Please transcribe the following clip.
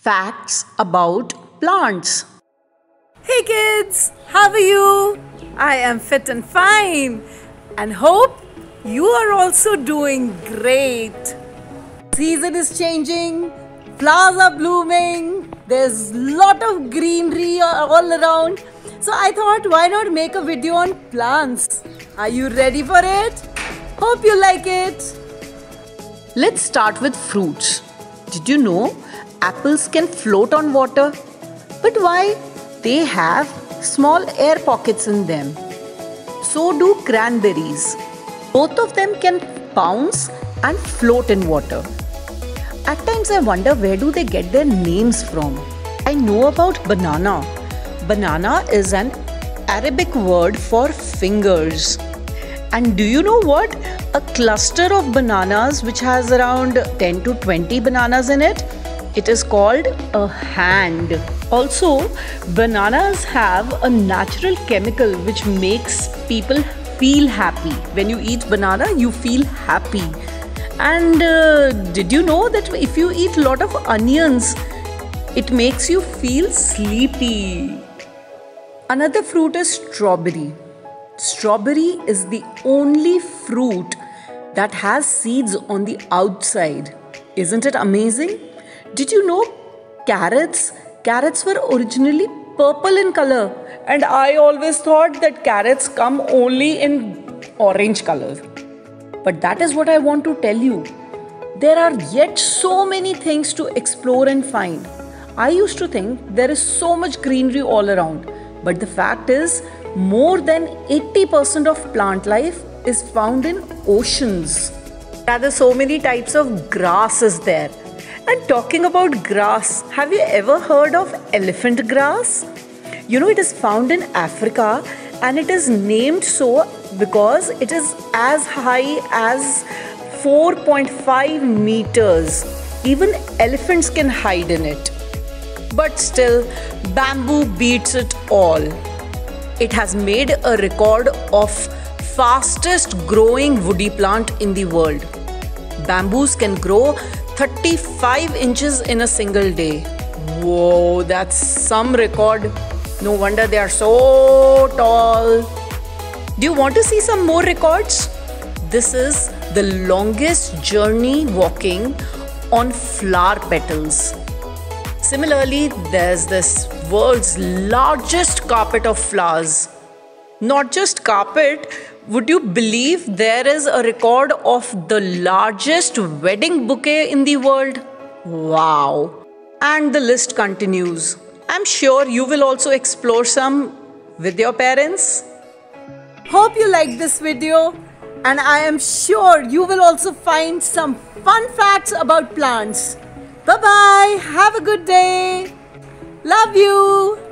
Facts about plants. Hey kids, how are you? I am fit and fine and hope you are also doing great. Season is changing, flowers are blooming, there's lot of greenery all around. So I thought, why not make a video on plants? Are you ready for it? Hope you like it. Let's start with fruits. Did you know apples can float on water? But why? They have small air pockets in them. So do cranberries. Both of them can bounce and float in water. At times I wonder, where do they get their names from? I know about banana. Banana is an Arabic word for fingers. And do you know what? A cluster of bananas which has around 10 to 20 bananas in it, it is called a hand. Also, bananas have a natural chemical which makes people feel happy. When you eat banana, you feel happy. And did you know that if you eat a lot of onions, it makes you feel sleepy? Another fruit is strawberry. Strawberry is the only fruit that has seeds on the outside. Isn't it amazing? Did you know carrots were originally purple in color, and I always thought that carrots come only in orange color. But that is what I want to tell you. There are yet so many things to explore and find. I used to think there is so much greenery all around, but the fact is more than 80% of plant life is found in oceans. There are so many types of grass is there. And talking about grass, have you ever heard of elephant grass? You know, it is found in Africa and it is named so because it is as high as 4.5 meters. Even elephants can hide in it. But still, bamboo beats it all. It has made a record of fastest growing woody plant in the world. Bamboos can grow 35 inches in a single day. Whoa, that's some record. No wonder they are so tall. Do you want to see some more records? This is the longest journey walking on flower petals. Similarly, there's this world's largest carpet of flowers. Not just carpet, would you believe there is a record of the largest wedding bouquet in the world? Wow! And the list continues. I'm sure you will also explore some with your parents. Hope you like this video, and I am sure you will also find some fun facts about plants. Bye-bye. Have a good day. Love you.